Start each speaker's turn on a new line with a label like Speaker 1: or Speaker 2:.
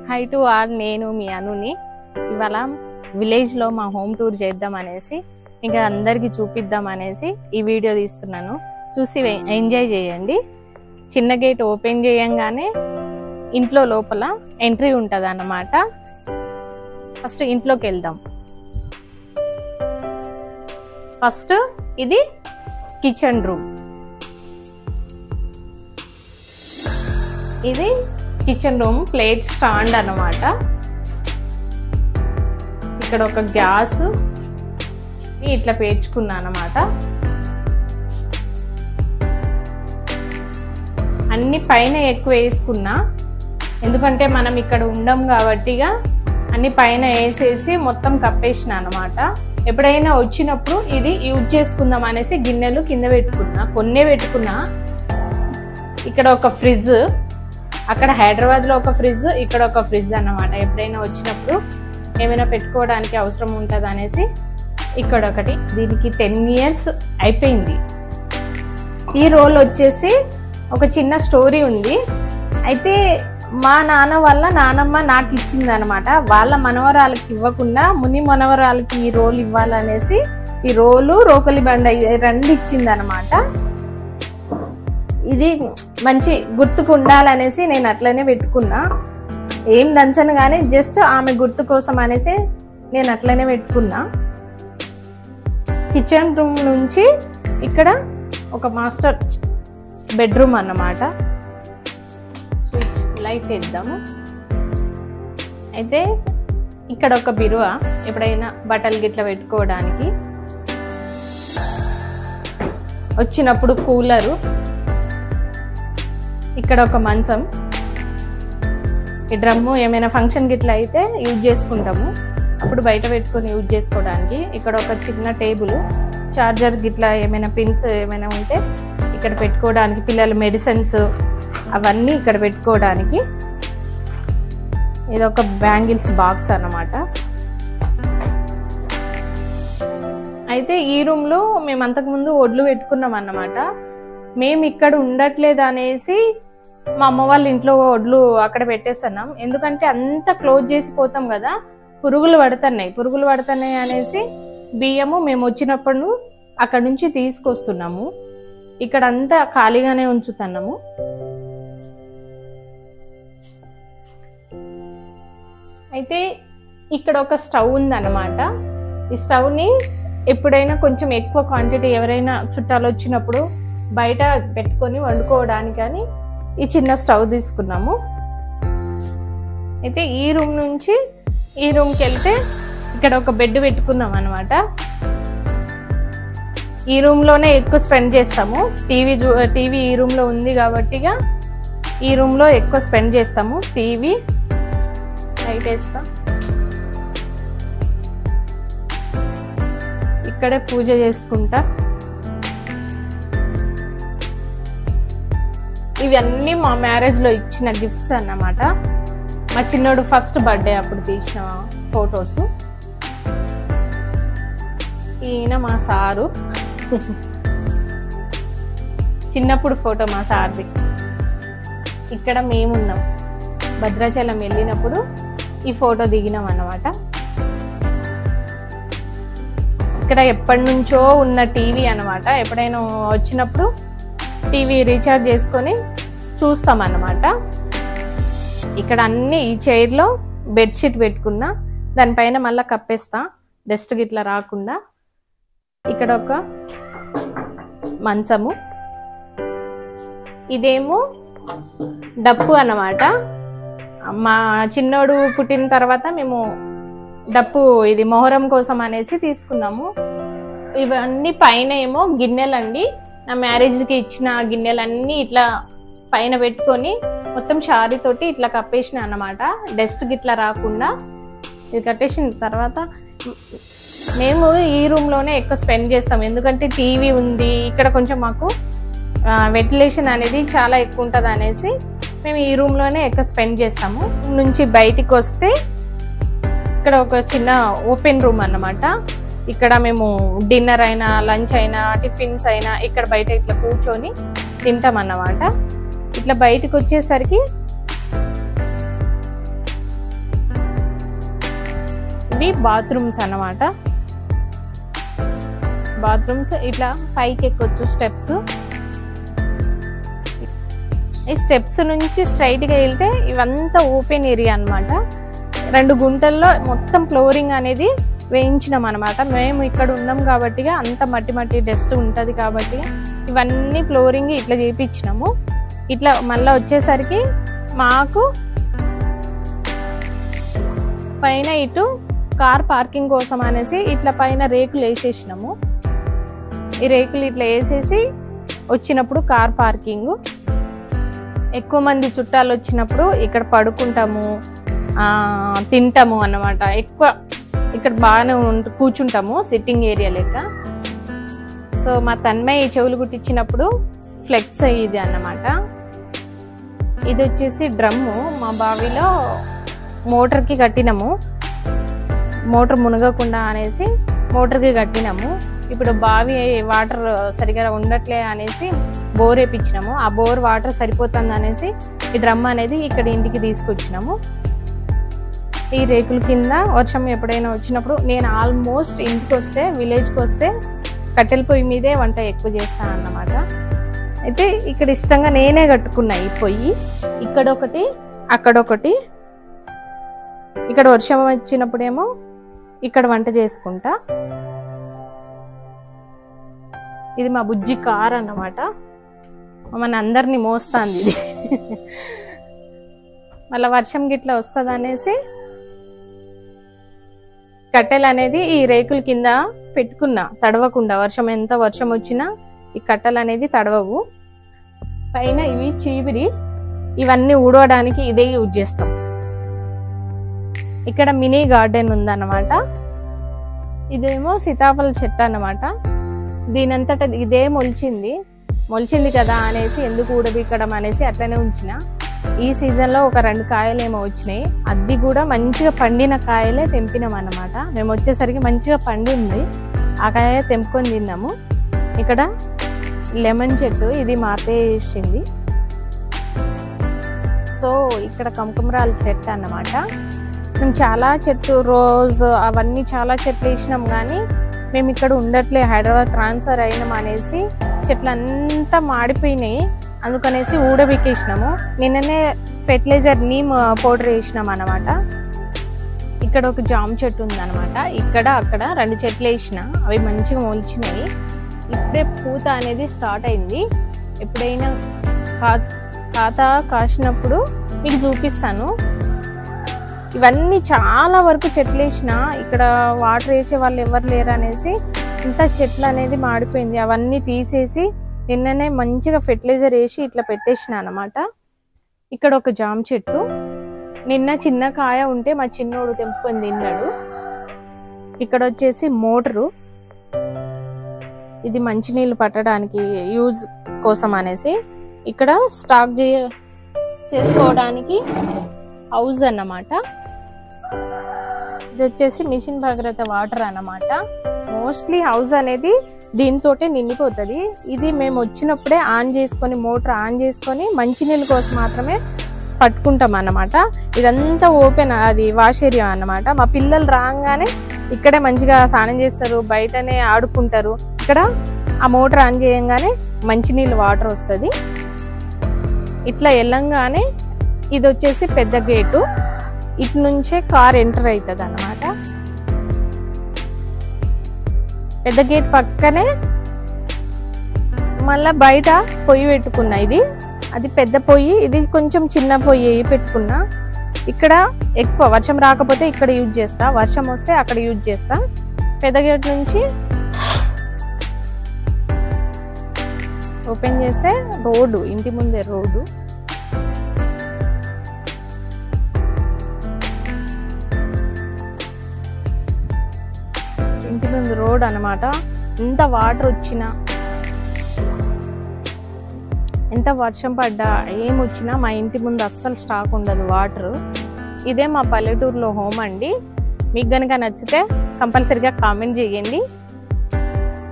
Speaker 1: High to all, నేను మీ అనుని. ఇవాళ విలేజ్లో మా హోమ్ టూర్ చేద్దాం అనేసి, ఇంకా అందరికీ చూపిద్దాం అనేసి ఈ వీడియో తీస్తున్నాను. చూసి ఎంజాయ్ చేయండి. చిన్న గేట్ ఓపెన్ చేయంగానే ఇంట్లో లోపల ఎంట్రీ ఉంటుంది అన్నమాట. ఫస్ట్ ఇంట్లోకి వెళ్దాం. ఫస్ట్ ఇది కిచెన్ రూమ్. ఇది కిచెన్ రూమ్ ప్లేట్ స్టాండ్ అన్నమాట. ఇక్కడ ఒక గ్యాస్ ఇట్లా పేర్చుకున్నా అన్నమాట. అన్ని పైన ఎక్కువ వేసుకున్నా, ఎందుకంటే మనం ఇక్కడ ఉండం కాబట్టిగా అన్ని పైన వేసేసి మొత్తం కప్పేసిన అన్నమాట. ఎప్పుడైనా వచ్చినప్పుడు ఇది యూజ్ చేసుకుందాం అనేసి గిన్నెలు కింద పెట్టుకున్నా, కొన్నే పెట్టుకున్నా. ఇక్కడ ఒక ఫ్రిడ్జ్, అక్కడ హైదరాబాద్లో ఒక ఫ్రిడ్జ్, ఇక్కడ ఒక ఫ్రిడ్జ్ అన్నమాట. ఎప్పుడైనా వచ్చినప్పుడు ఏమైనా పెట్టుకోవడానికి అవసరం ఉంటుంది అనేసి ఇక్కడ ఒకటి. దీనికి 10 years అయిపోయింది. ఈ రోల్ వచ్చేసి ఒక చిన్న స్టోరీ ఉంది. అయితే మా నాన్న వాళ్ళ నానమ్మ నాకు ఇచ్చింది అనమాట. వాళ్ళ మనవరాలకి ఇవ్వకుండా ముని మనవరాలకి ఈ రోల్ ఇవ్వాలనేసి ఈ రోలు రోకలి బండ రెండు ఇచ్చింది అనమాట. ఇది మంచి గుర్తుకు ఉండాలనేసి నేను అట్లనే పెట్టుకున్నా. ఏం దంచను కానీ జస్ట్ ఆమె గుర్తు కోసం అనేసి నేను అట్లనే పెట్టుకున్నా. కిచెన్ రూమ్ నుంచి ఇక్కడ ఒక మాస్టర్ బెడ్రూమ్ అన్నమాట. స్విచ్ లైట్ వేద్దాము. అయితే ఇక్కడ ఒక బిరువా, ఎప్పుడైనా బట్టలు గిట్లా పెట్టుకోవడానికి. వచ్చినప్పుడు కూలరు. ఇక్కడ ఒక మంచం. ఈ డ్రమ్ము ఏమైనా ఫంక్షన్ గిట్లా అయితే యూజ్ చేసుకుంటాము, అప్పుడు బయట పెట్టుకొని యూజ్ చేసుకోవడానికి. ఇక్కడ ఒక చిన్న టేబుల్, చార్జర్ గిట్లా ఏమైనా పిన్స్ ఏమైనా ఉంటే ఇక్కడ పెట్టుకోవడానికి, పిల్లల మెడిసిన్స్ అవన్నీ ఇక్కడ పెట్టుకోవడానికి. ఇది ఒక బ్యాంగిల్స్ బాక్స్ అన్నమాట. అయితే ఈ రూమ్లో మేము అంతకుముందు ఒడ్లు పెట్టుకున్నాం అన్నమాట. మేము ఇక్కడ ఉండట్లేదు అనేసి మా అమ్మ వాళ్ళ ఇంట్లో ఒడ్లు అక్కడ పెట్టేస్తున్నాం. ఎందుకంటే అంతా క్లోజ్ చేసిపోతాం కదా, పురుగులు పడుతున్నాయి అనేసి బియ్యము మేము వచ్చినప్పుడు అక్కడ నుంచి తీసుకొస్తున్నాము. ఇక్కడ అంతా ఖాళీగానే ఉంచుతున్నాము. అయితే ఇక్కడ ఒక స్టవ్ ఉందన్నమాట. ఈ స్టవ్ని ఎప్పుడైనా కొంచెం ఎక్కువ క్వాంటిటీ ఎవరైనా చుట్టాలు వచ్చినప్పుడు బయట పెట్టుకొని వండుకోవడానికి అని ఈ చిన్న స్టవ్ తీసుకున్నాము. అయితే ఈ రూమ్ నుంచి ఈ రూమ్కి వెళ్తే ఇక్కడ ఒక బెడ్ పెట్టుకున్నాం అనమాట. ఈ రూమ్లోనే ఎక్కువ స్పెండ్ చేస్తాము. టీవీ ఈ రూమ్లో ఉంది కాబట్టిగా ఈ రూమ్లో ఎక్కువ స్పెండ్ చేస్తాము. టీవీ లైట్ వేస్తాం. ఇక్కడే పూజ చేసుకుంటా. ఇవన్నీ మా మ్యారేజ్లో ఇచ్చిన గిఫ్ట్స్ అన్నమాట. మా చిన్నోడు ఫస్ట్ బర్త్డే అప్పుడు తీసిన ఫొటోస్. ఈయన మా సారు, చిన్నప్పుడు ఫోటో మా సార్ది. ఇక్కడ మేమున్నాం, భద్రాచలం వెళ్ళినప్పుడు ఈ ఫోటో దిగినాం అన్నమాట. ఇక్కడ ఎప్పటి నుంచో ఉన్న టీవీ అన్నమాట. ఎప్పుడైనా వచ్చినప్పుడు టీవీ రీఛార్జ్ చేసుకొని చూస్తాం అన్నమాట. ఇక్కడ అన్ని ఈ చైర్లో బెడ్షీట్ పెట్టుకున్నా, దానిపైన మళ్ళీ కప్పేస్తా డస్ట్ గిట్లా రాకుండా. ఇక్కడ ఒక మంచము. ఇదేమో డప్పు అన్నమాట. మా చిన్నోడు పుట్టిన తర్వాత మేము డప్పు ఇది మొహరం కోసం అనేసి తీసుకున్నాము. ఇవన్నీ పైన ఏమో గిన్నెలండి. నా మ్యారేజ్కి ఇచ్చిన గిన్నెలన్నీ ఇట్లా పైన పెట్టుకొని మొత్తం షారీ తోటి ఇట్లా కప్పేసిన అన్నమాట, డస్ట్ గిట్లా రాకుండా. ఇది కట్టేసిన తర్వాత మేము ఈ రూమ్లోనే ఎక్కువ స్పెండ్ చేస్తాం, ఎందుకంటే టీవీ ఉంది ఇక్కడ. కొంచెం మాకు వెంటిలేషన్ అనేది చాలా ఎక్కువ ఉంటుంది అనేసి మేము ఈ రూమ్లోనే ఎక్కువ స్పెండ్ చేస్తాము. నుంచి బయటికి వస్తే ఇక్కడ ఒక చిన్న ఓపెన్ రూమ్ అన్నమాట. ఇక్కడ మేము డిన్నర్ అయినా లంచ్ అయినా టిఫిన్స్ అయినా ఇక్కడ బయట ఇట్లా కూర్చొని తింటాం అన్నమాట. ఇట్లా బయటకు వచ్చేసరికి ఇవి బాత్రూమ్స్ అన్నమాట. బాత్రూమ్స్ ఇట్లా పైకి ఎక్కొచ్చు స్టెప్స్. ఈ స్టెప్స్ నుంచి స్ట్రైట్గా వెళ్తే ఇవంతా ఓపెన్ ఏరియా అనమాట. 2 గుంటల్లో మొత్తం ఫ్లోరింగ్ అనేది వేయించినాం అనమాట. మేము ఇక్కడ ఉన్నాం కాబట్టి అంత మట్టి డస్ట్ ఉంటుంది కాబట్టి ఇవన్నీ ఫ్లోరింగ్ ఇట్లా చేయించినాము. ఇట్లా మళ్ళీ వచ్చేసరికి మాకు పైన ఇటు కార్ పార్కింగ్ కోసం అనేసి ఇట్లా పైన రేకులు వేసేసినాము. ఈ రేకులు ఇట్లా వేసేసి వచ్చినప్పుడు కార్ పార్కింగ్. ఎక్కువ మంది చుట్టాలు వచ్చినప్పుడు ఇక్కడ పడుకుంటాము, తింటాము అన్నమాట. ఎక్కువ ఇక్కడ బాగానే కూర్చుంటాము సిట్టింగ్ ఏరియా లెక్క. సో మా తన్మయ్య చెవులు కుట్టించినప్పుడు ఫ్లెక్స్ అయ్యేది అన్నమాట. ఇది వచ్చేసి డ్రమ్ము మా బావిలో మోటార్కి కట్టినాము. మోటార్ మునగకుండా అనేసి మోటార్కి కట్టినాము. ఇప్పుడు బావి వాటర్ సరిగా ఉండట్లే అనేసి బోర్ వేయించినాము. ఆ బోర్ వాటర్ సరిపోతుంది అనేసి ఈ డ్రమ్ అనేది ఇక్కడ ఇంటికి తీసుకొచ్చినాము. ఈ రేకుల కింద వర్షం ఎప్పుడైనా వచ్చినప్పుడు నేను ఆల్మోస్ట్ ఇంటికి వస్తే విలేజ్కి వస్తే కట్టెల పొయ్యి మీదే వంట ఎక్కువ చేస్తాను అన్నమాట. అయితే ఇక్కడ ఇష్టంగా నేనే కట్టుకున్నా ఈ పొయ్యి. ఇక్కడొకటి అక్కడొకటి. ఇక్కడ వర్షం వచ్చినప్పుడేమో ఇక్కడ వంట చేసుకుంటా. ఇది మా బుజ్జి కార్ అన్నమాట. మన అందరినీ మోస్తాంది ఇది. మళ్ళీ వర్షం గిట్లా వస్తుంది అనేసి కట్టెలు అనేది ఈ రేకుల కింద పెట్టుకున్నా తడవకుండా. ఎంత వర్షం వచ్చినా ఈ కట్టెలు అనేది తడవవు. పైన ఇవి చీపిరి, ఇవన్నీ ఊడవడానికి ఇదే యూజ్ చేస్తాం. ఇక్కడ మినీ గార్డెన్ ఉందన్నమాట. ఇదేమో సీతాఫల చెట్టు అన్నమాట. దీనంతటా ఇదే మొలిచింది కదా అనేసి ఎందుకు ఊడబీకడం అనేసి అట్లనే ఉంచిన. ఈ సీజన్లో ఒక 2 కాయలేమో వచ్చినాయి. అది కూడా మంచిగా పండిన కాయలే తెంపినాం అన్నమాట. మేము వచ్చేసరికి మంచిగా పండింది. ఆ కాయ తెంపుకొని తిన్నాము. ఇక్కడ లెమన్ చెట్టు, ఇది మా అత్తయ్య వేసింది. సో ఇక్కడ కమకమరాల చెట్టు అన్నమాట. మేము చాలా చెట్టు రోజ్ అవన్నీ చాలా చెట్లు వేసినాం కానీ మేము ఇక్కడ ఉండట్లే, హైదరాబాద్ ట్రాన్స్ఫర్ అయినాం అనేసి చెట్లంతా మాడిపోయినాయి. అందుకనేసి ఊడబెక్కేసినాము. నిన్ననే ఫెర్టిలైజర్ నీమ్ పౌడర్ వేసినాం అన్నమాట. ఇక్కడ ఒక జామ చెట్టు ఉందన్నమాట. ఇక్కడ అక్కడ 2 చెట్లు వేసిన, అవి మంచిగా మొలిచినాయి. ఇప్పుడే పూత అనేది స్టార్ట్ అయింది. ఎప్పుడైనా కాత కాసినప్పుడు మీకు చూపిస్తాను. ఇవన్నీ చాలా వరకు చెట్లు వేసిన, ఇక్కడ వాటర్ వేసే వాళ్ళు ఎవరు లేరు అనేసి ఇంత చెట్లు అనేది మాడిపోయింది. అవన్నీ తీసేసి నిన్ననే మంచిగా ఫెర్టిలైజర్ వేసి ఇట్లా పెట్టేసిన అన్నమాట. ఇక్కడ ఒక జామ చెట్టు, నిన్న చిన్న కాయ ఉంటే మా చిన్నోడు తెంపుకొని తిన్నాడు. ఇక్కడ వచ్చేసి మోటరు, ఇది మంచినీళ్ళు పట్టడానికి యూజ్ కోసం అనేసి. ఇక్కడ స్టాక్ చేసుకోవడానికి హౌస్ అన్నమాట. ఇది వచ్చేసి మిషన్ భగీరథ వాటర్ అన్నమాట. మోస్ట్లీ హౌస్ అనేది దీంతోటే నిండిపోతుంది. ఇది మేము వచ్చినప్పుడే మోటార్ ఆన్ చేసుకొని మంచినీళ్ళ కోసం మాత్రమే పట్టుకుంటాం అన్నమాట. ఇదంతా ఓపెన్, అది వాష్ ఏరియా అన్నమాట. మా పిల్లలు రాగానే ఇక్కడే మంచిగా స్నానం చేస్తారు, బయటనే ఆడుకుంటారు. ఇక్కడ ఆ మోటార్ ఆన్ చేయంగానే మంచినీళ్ళు వాటర్ వస్తుంది. ఇట్లా వెళ్ళంగానే ఇది వచ్చేసి పెద్ద గేటు, ఇటు నుంచే కార్ ఎంటర్ అవుతుంది అన్నమాట. పెద్ద గేట్ పక్కనే మళ్ళా బయట పొయ్యి పెట్టుకున్నా. అది పెద్ద పొయ్యి, ఇది కొంచెం చిన్న పొయ్యి పెట్టుకున్నా. ఇక్కడ ఎక్కువ వర్షం రాకపోతే ఇక్కడ యూజ్ చేస్తా, వర్షం వస్తే అక్కడ యూజ్ చేస్తా. పెద్ద గేట్ నుంచి ఓపెన్ చేస్తే రోడ్డు, ఇంటి ముందే రోడ్డు. ఇంటి ముందు రోడ్ అన్నమాట. ఎంత వాటర్ వచ్చినా, ఎంత వర్షం పడ్డా, ఏమొచ్చినా మా ఇంటి ముందు అస్సలు స్టాక్ ఉండదు వాటర్. ఇదే మా పల్లెటూరులో హోమ్ అండి. మీకు కనుక నచ్చితే కంపల్సరీగా కామెంట్ చేయండి.